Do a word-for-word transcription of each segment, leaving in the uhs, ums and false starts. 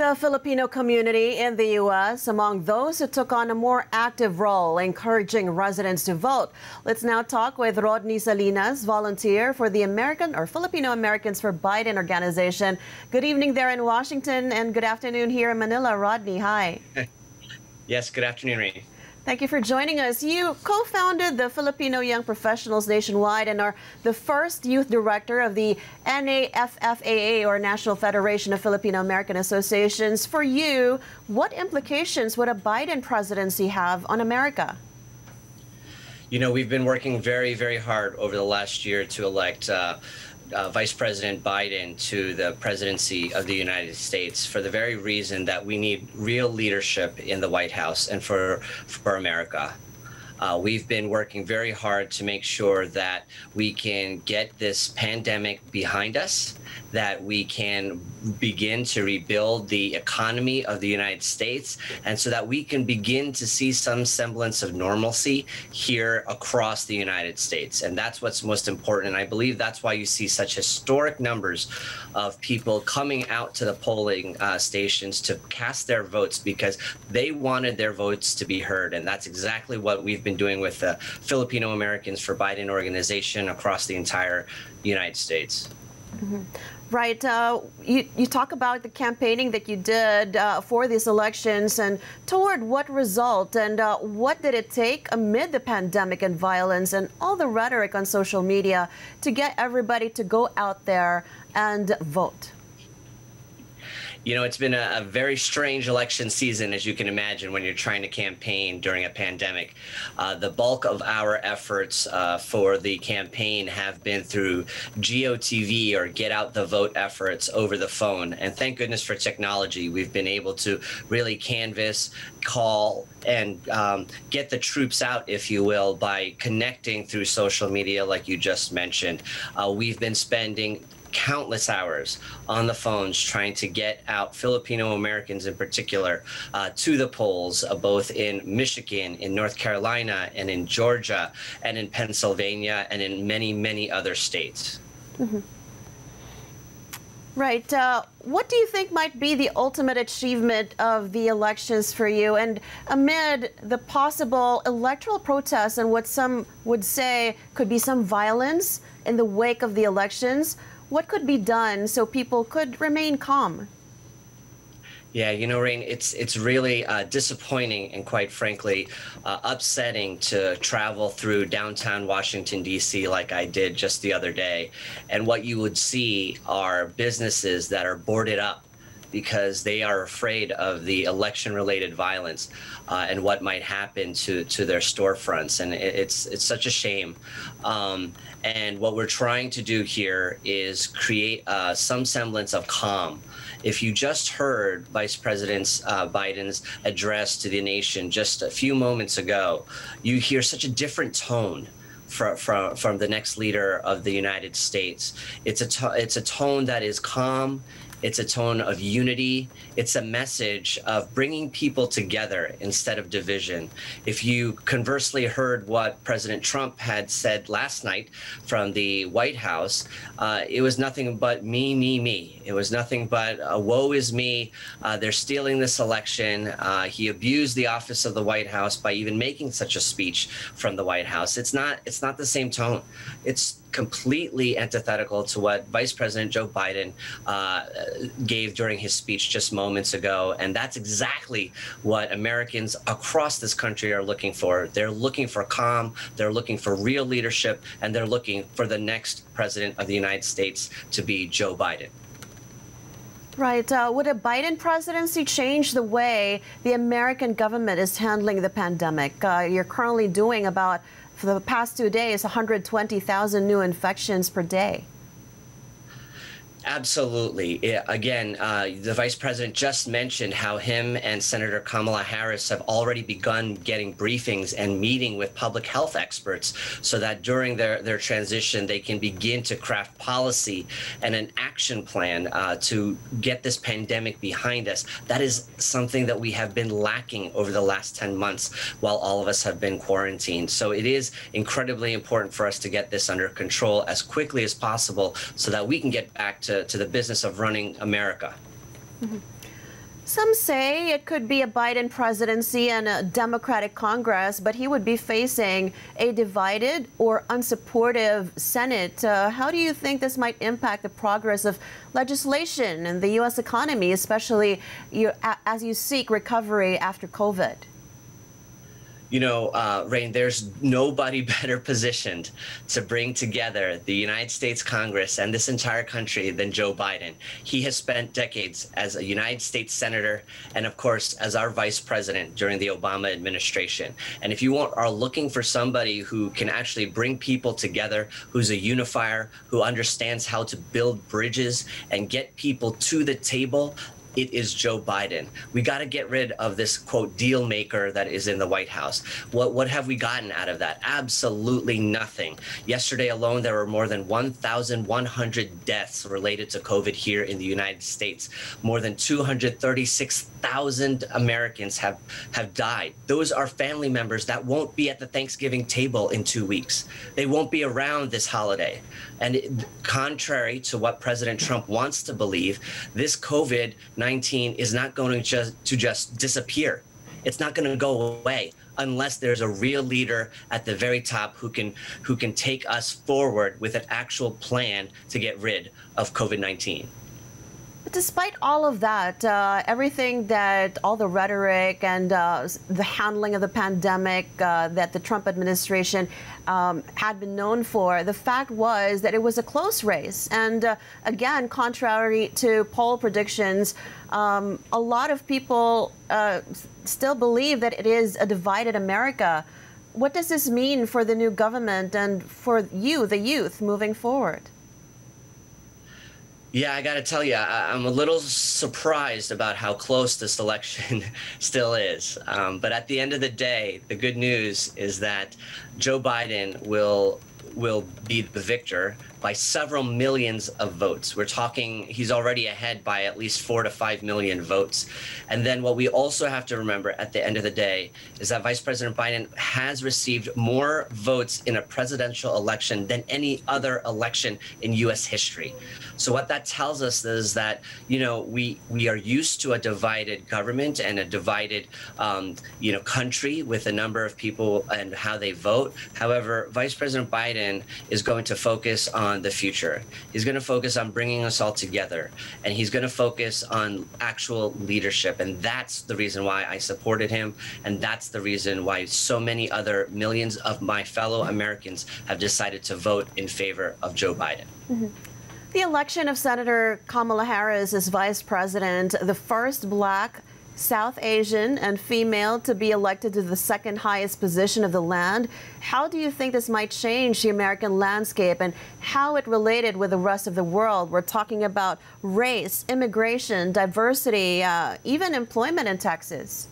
The Filipino community in the U S among those who took on a more active role encouraging residents to vote. Let's now talk with Rodney Salinas, volunteer for the American or Filipino-Americans for Biden organization. Good evening there in Washington and good afternoon here in Manila. Rodney, hi. Yes, good afternoon, Rainey. Thank you for joining us. You co-founded the Filipino Young Professionals Nationwide and are the first youth director of the N A F F A A, or National Federation of Filipino-American Associations. For you, what implications would a Biden presidency have on America? You know, we've been working very, very hard over the last year to elect uh, uh, Vice President Biden to the presidency of the United States for the very reason that we need real leadership in the White House and for, for America. Uh, we've been working very hard to make sure that we can get this pandemic behind us, that we can begin to rebuild the economy of the United States, and so that we can begin to see some semblance of normalcy here across the United States. And that's what's most important. And I believe that's why you see such historic numbers of people coming out to the polling uh, stations to cast their votes, because they wanted their votes to be heard. And that's exactly what we've been doing with the Filipino-Americans for Biden organization across the entire United States. Mm-hmm. Right. Uh, you, you talk about the campaigning that you did uh, for these elections, and toward what result, and uh, what did it take amid the pandemic and violence and all the rhetoric on social media to get everybody to go out there and vote? You know, it's been a, a very strange election season, as you can imagine, when you're trying to campaign during a pandemic. Uh, the bulk of our efforts uh, for the campaign have been through G O T V, or get out the vote efforts over the phone. And thank goodness for technology. We've been able to really canvass, call, and um, get the troops out, if you will, by connecting through social media like you just mentioned. Uh, we've been spending countless hours on the phones trying to get out Filipino Americans in particular uh, to the polls, uh, both in Michigan, in North Carolina, and in Georgia, and in Pennsylvania, and in many, many other states. Mm-hmm. Right. Uh, what do you think might be the ultimate achievement of the elections for you? And amid the possible electoral protests and what some would say could be some violence in the wake of the elections, what could be done so people could remain calm? Yeah, you know, Rain, it's it's really uh, disappointing and, quite frankly, uh, upsetting to travel through downtown Washington, D C like I did just the other day. And what you would see are businesses that are boarded up because they are afraid of the election-related violence uh, and what might happen to, to their storefronts. And it, it's it's such a shame. Um, and what we're trying to do here is create uh, some semblance of calm. If you just heard Vice President uh, Biden's address to the nation just a few moments ago, you hear such a different tone From, from, from the next leader of the United States. It's a, to, it's a tone that is calm. It's a tone of unity. It's a message of bringing people together instead of division. If you conversely heard what President Trump had said last night from the White House, uh, it was nothing but me, me, me. It was nothing but uh, woe is me. Uh, they're stealing this election. Uh, he abused the office of the White House by even making such a speech from the White House. It's not, it's not the same tone. It's completely antithetical to what Vice President Joe Biden uh, gave during his speech just moments ago. And that's exactly what Americans across this country are looking for. They're looking for calm, they're looking for real leadership, and they're looking for the next president of the United States to be Joe Biden. Right. Uh, would a Biden presidency change the way the American government is handling the pandemic? Uh, you're currently doing about, for the past two days, one hundred twenty thousand new infections per day. Absolutely. Yeah, again, uh, the vice president just mentioned how him and Senator Kamala Harris have already begun getting briefings and meeting with public health experts so that during their, their transition, they can begin to craft policy and an action plan uh, to get this pandemic behind us. That is something that we have been lacking over the last ten months while all of us have been quarantined. So it is incredibly important for us to get this under control as quickly as possible so that we can get back to to, to the business of running America. Mm-hmm. Some say it could be a Biden presidency and a Democratic Congress, but he would be facing a divided or unsupportive Senate. Uh, how do you think this might impact the progress of legislation and the U S economy, especially you, as you seek recovery after COVID? You know, uh, Rain, there's nobody better positioned to bring together the United States Congress and this entire country than Joe Biden. He has spent decades as a United States Senator and, of course, as our vice president during the Obama administration. And if you want, are looking for somebody who can actually bring people together, who's a unifier, who understands how to build bridges and get people to the table, it is Joe Biden. We got to get rid of this, quote, deal maker that is in the White House. What what have we gotten out of that? Absolutely nothing. Yesterday alone, there were more than one thousand one hundred deaths related to COVID here in the United States. More than two hundred thirty-six thousand Americans have, have died. Those are family members that won't be at the Thanksgiving table in two weeks. They won't be around this holiday. And it, contrary to what President Trump wants to believe, this COVID nineteen is not going to just, to just disappear. It's not going to go away unless there's a real leader at the very top who can who can take us forward with an actual plan to get rid of COVID nineteen. But despite all of that, uh, everything that, all the rhetoric and uh, the handling of the pandemic uh, that the Trump administration um, had been known for, the fact was that it was a close race. And uh, again, contrary to poll predictions, um, a lot of people uh, still believe that it is a divided America. What does this mean for the new government and for you, the youth, moving forward? Yeah, I got to tell you, I, I'm a little surprised about how close this election still is. Um, but at the end of the day, the good news is that Joe Biden will will be the victor by several millions of votes. We're talking, he's already ahead by at least four to five million votes. And then what we also have to remember at the end of the day is that Vice President Biden has received more votes in a presidential election than any other election in U S history. So what that tells us is that, you know, we we are used to a divided government and a divided, um, you know, country with a number of people and how they vote. However, Vice President Biden is going to focus on the future. He's going to focus on bringing us all together, and he's going to focus on actual leadership. And that's the reason why I supported him. And that's the reason why so many other millions of my fellow Americans have decided to vote in favor of Joe Biden. Mm-hmm. The election of Senator Kamala Harris as vice president, the first black, South Asian, and female to be elected to the second highest position of the land. How do you think this might change the American landscape and how it related with the rest of the world? We're talking about race, immigration, diversity, uh, even employment in Texas.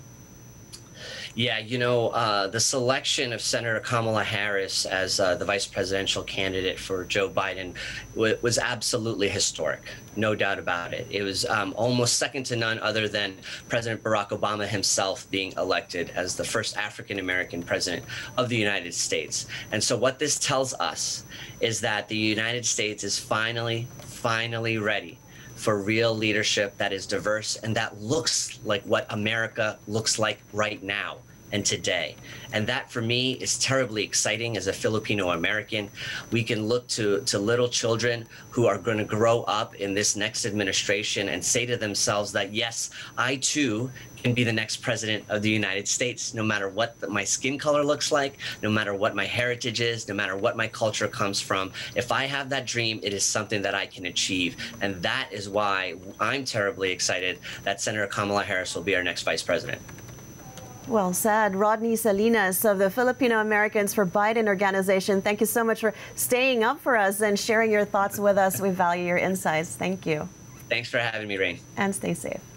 Yeah, you know, uh, the selection of Senator Kamala Harris as uh, the vice presidential candidate for Joe Biden w was absolutely historic, no doubt about it. It was um, almost second to none other than President Barack Obama himself being elected as the first African-American president of the United States. And so what this tells us is that the United States is finally, finally ready for real leadership that is diverse and that looks like what America looks like right now and today. And that for me is terribly exciting as a Filipino-American. We can look to, to little children who are going to grow up in this next administration and say to themselves that, yes, I too can be the next president of the United States, no matter what the, my skin color looks like, no matter what my heritage is, no matter what my culture comes from. If I have that dream, it is something that I can achieve. And that is why I'm terribly excited that Senator Kamala Harris will be our next vice president. Well said. Rodney Salinas of the Filipino-Americans for Biden organization. Thank you so much for staying up for us and sharing your thoughts with us. We value your insights. Thank you. Thanks for having me, Rain. And stay safe.